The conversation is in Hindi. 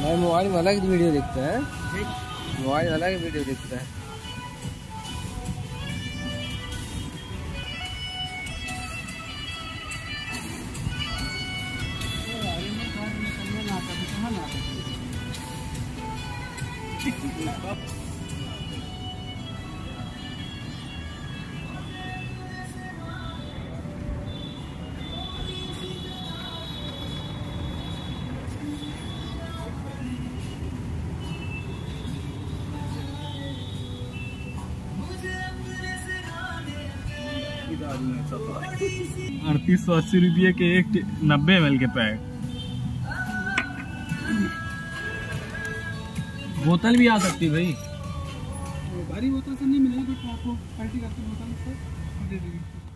भाई मोबाइल में अलग वीडियो देखता है, मोबाइल में अलग वीडियो देखता है। ₹3880 के एक 90 ml के पैक। बोतल भी आ सकती भाई, भारी बोतल से नहीं मिलेगी, तो आपको पार्टी करके बोतल से दे देंगे।